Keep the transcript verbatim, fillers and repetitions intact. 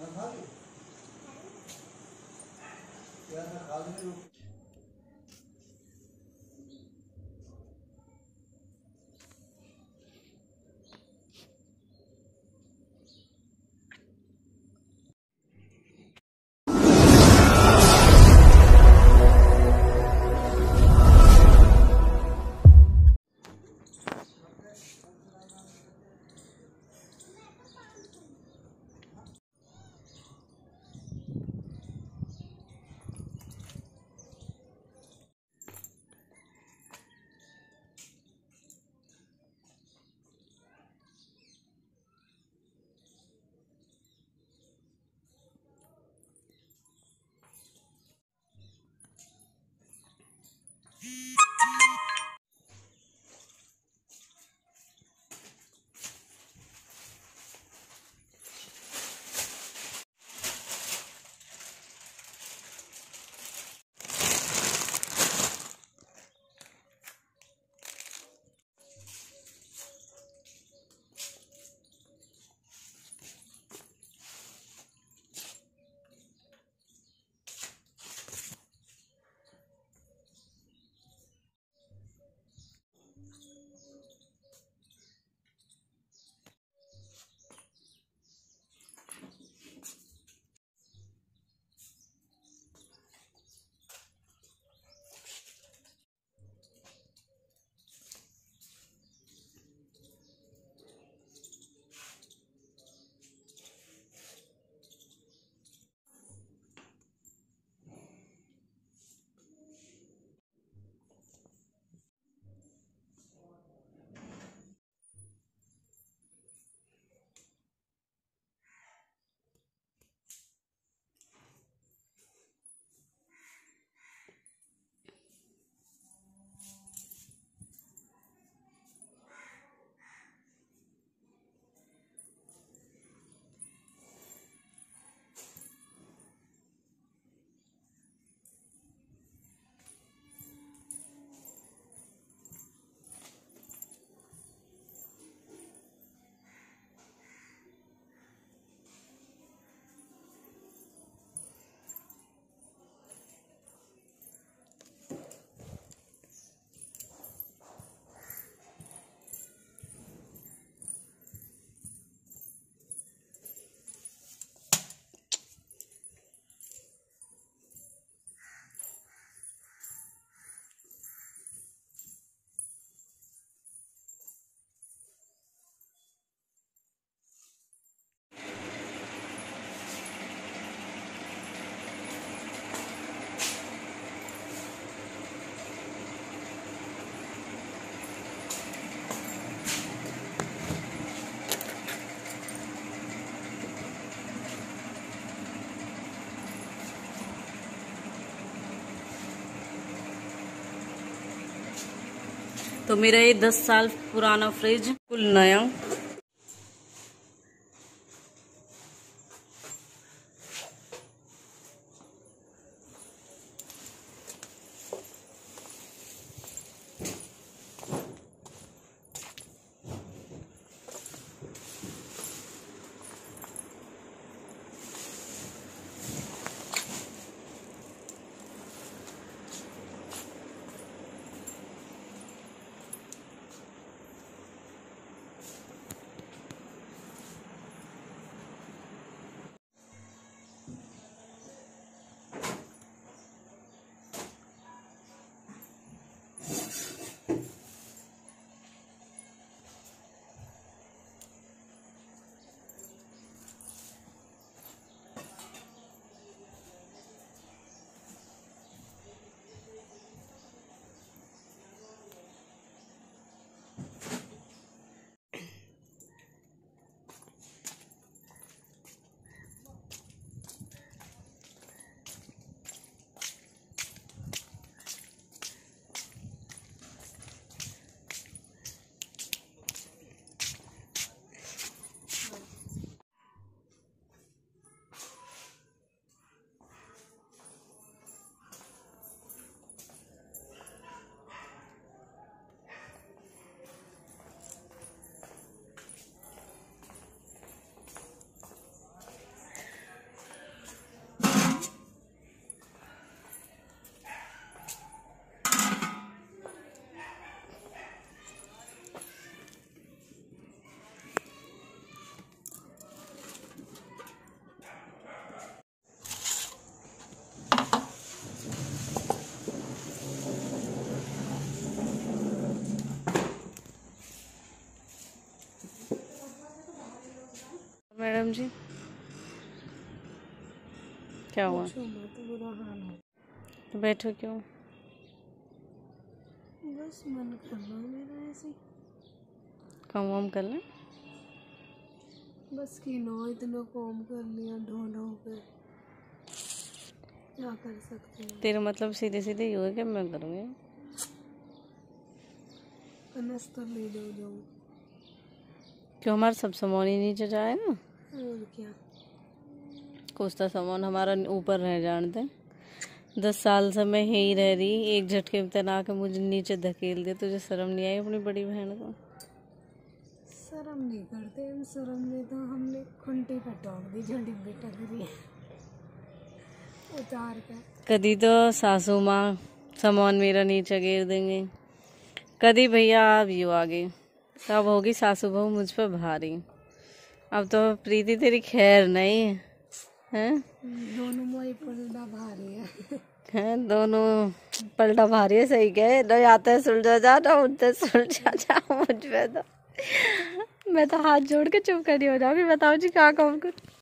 तो मेरा ये दस साल पुराना फ्रिज बिल्कुल नया। मैडम जी क्या हुआ? तो बुरा हाल है। तो बैठो क्यों? बस मन कर रहा है मेरा ऐसे। काम वाम कर लें? बस कि नो इतना काम कर लिया ढो ढो के, क्या कर सकते हैं। तेरा मतलब सीधे सीधे ही हुआ कि मैं करूँगी? कनस तो ले जाओ जाओ। क्यों हमारा सब सामान ही नीचे जाए ना? और क्या, कुछ तो सामान हमारा ऊपर रह जानते। दस साल से मैं यहीं रह रही, एक झटके में तना के मुझे नीचे धकेल दे। तुझे शर्म नहीं आई अपनी बड़ी बहन को? शर्म नहीं करते हम, शर्म में तो हमने खुंटी पे टोक दी जो डिब्बी टकरी उतार कर। कभी तो सासू माँ सामान मेरा नीचे गिर देंगे, कभी भैया आप यू आगे, तब होगी सासू बहू मुझ पर भारी। अब तो प्रीति तेरी खैर नहीं है। दोनों मोई पलटा भारी है। हैं दोनों पलटा भारी है, सही कहे। न आते है सुलझा जा, ना उनसे सुलझा जा। मुझ पे तो मैं तो हाथ जोड़ के चुप खड़ी हो जाऊंगी। बताओ जी क्या कहूँ कुछ।